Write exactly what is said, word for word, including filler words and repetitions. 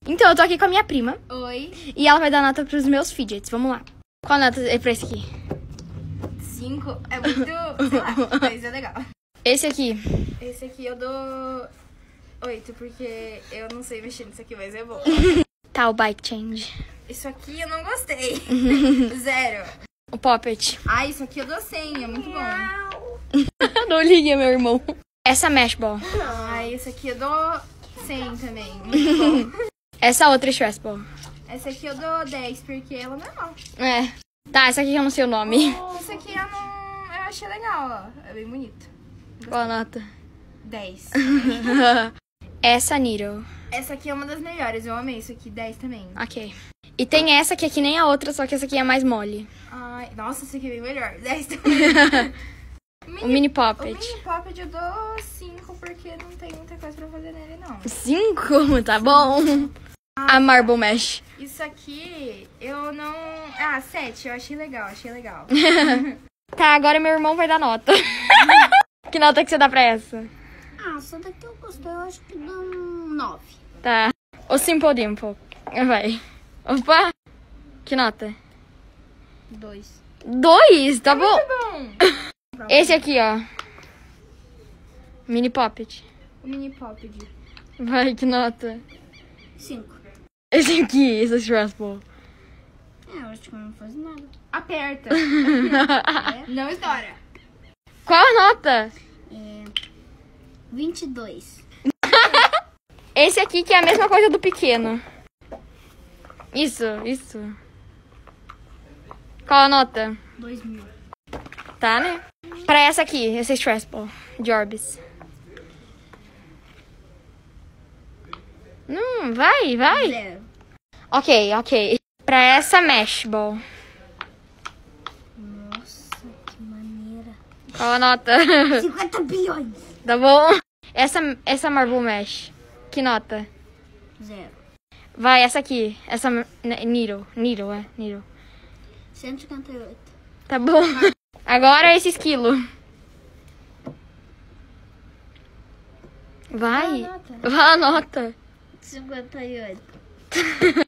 Então, eu tô aqui com a minha prima. Oi. E ela vai dar nota pros meus fidgets. Vamos lá. Qual nota é pra esse aqui? Cinco é muito, sei lá, mas é legal. Esse aqui. Esse aqui eu dou oito, porque eu não sei mexer nisso aqui, mas é bom. Tá, o bike change. Isso aqui eu não gostei. Zero. O poppet. Ah, isso aqui eu dou cem, é muito bom. Não liga, meu irmão. Essa mesh ball. Ah, esse aqui eu dou cem também, muito bom. Essa outra stress ball. Essa aqui eu dou dez, porque ela é normal. É. Tá, essa aqui eu não sei o nome. Essa aqui eu não... eu achei legal, ó. É bem bonito. Qual a nota? dez. Essa needle. Essa aqui é uma das melhores, eu amei isso aqui, dez também. Ok. E tem essa que é que nem a outra, só que essa aqui é mais mole. Ai, nossa, essa aqui é bem melhor, dez também. O mini O poppet. mini poppet eu dou cinco, porque não tem muita coisa pra fazer nele, não. Cinco? Tá bom. A marble mesh. Isso aqui, eu não... Ah, sete, eu achei legal, achei legal. Tá, agora meu irmão vai dar nota. Que nota que você dá pra essa? Ah, essa daqui eu gostei, eu acho que dá um nove. Tá. O Simple Dimple. Vai. Opa. Que nota? Dois. Dois? Tá bom. Bom. Esse aqui, ó. Mini poppet. O mini poppet. Vai, que nota? Cinco. Esse aqui, esse stress ball. É, eu acho que não faz nada. Aperta. É? Não estoura. Qual a nota? É... vinte e dois. Esse aqui que é a mesma coisa do pequeno. Isso, isso. Qual a nota? Dois mil. Tá, né? Pra essa aqui, esse stress ball de Orbis. Hum, vai, vai. Zero. Ok, ok. Pra essa mesh ball. Nossa, que maneira. Qual a nota? cinquenta bilhões. Tá bom? Essa, essa marble mesh. Que nota? Zero. Vai, essa aqui. Essa n- needle. Needle, é. Needle. cento e cinquenta e oito. Tá bom. Agora esse esquilo. Vai. Qual a nota? Vai a nota. cinquenta e oito.